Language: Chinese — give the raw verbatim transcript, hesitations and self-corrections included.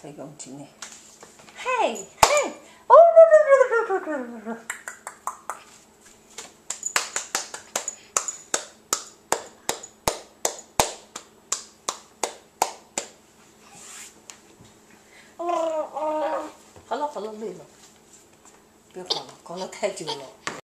才用劲呢。嘿，嘿，哦，噜噜噜噜噜噜噜。好了好了，累了，别搞了，搞了太久了。